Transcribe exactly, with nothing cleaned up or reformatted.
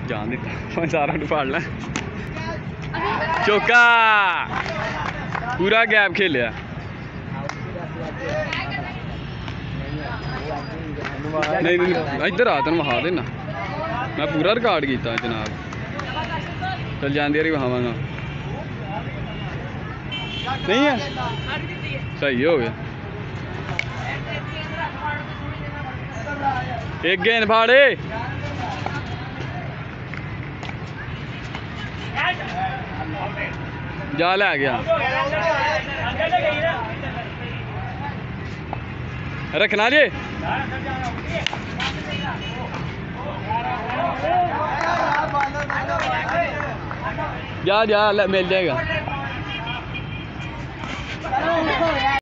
जान दिता सारा फाड़ लै चौका पूरा गैप खेलिया नहीं नहीं इधर आ तेन वहा देना मैं पूरा रिकॉर्ड किया जनाब चल जाती बारी वहावागा नहीं है सही हो गया एक गेंद फाड़े जा लै गया रखना जी जा जा मिल जाएगा